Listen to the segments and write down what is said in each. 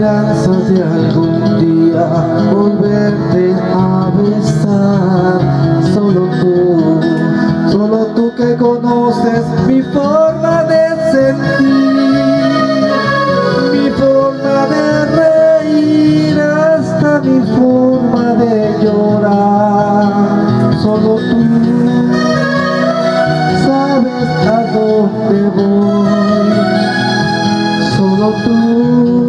esperanza de algún día volverte a besar. Solo tú que conoces mi forma de sentir, mi forma de reír, hasta mi forma de llorar. Solo tú sabes a dónde voy, solo tú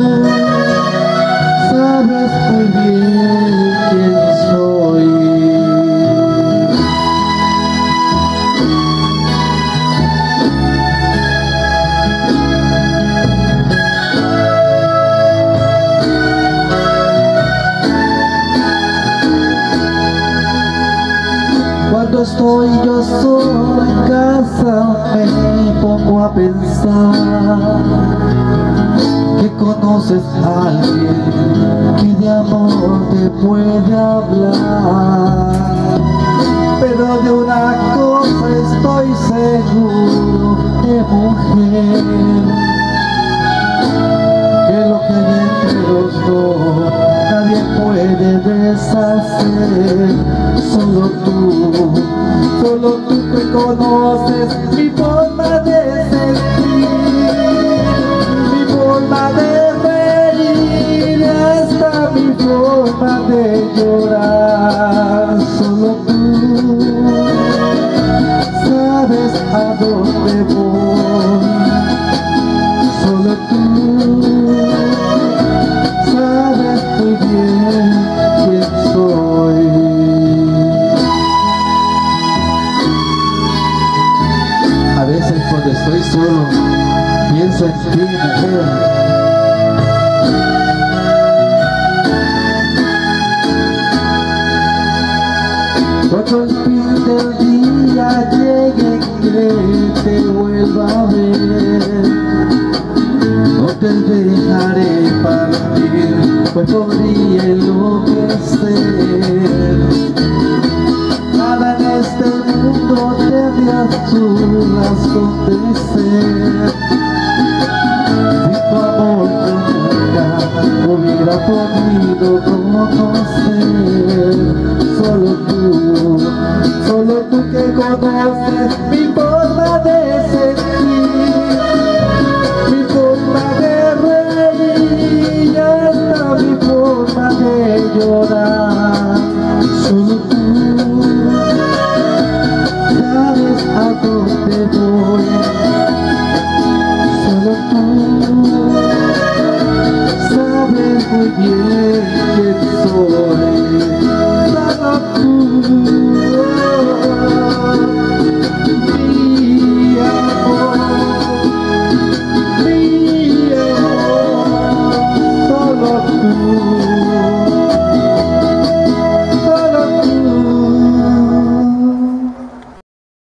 sabes muy bien quién soy. Cuando estoy yo solo en casa me pongo a pensar que conoces a alguien que de amor te puede hablar. Pero de una cosa estoy seguro, mujer, que lo que hay entre los dos nadie puede deshacer. Solo tú que conoces mi forma de sentir, mi forma de reír, hasta mi forma de llorar. Solo tú sabes a dónde voy, solo tú sabes muy bien quién soy. A veces cuando estoy solo, pienso en ti, mujer. Cuando el fin del día llegue y te vuelva a ver, no te dejaré partir, pues podría enloquecer. Nada en este mundo te de a su razón de ser.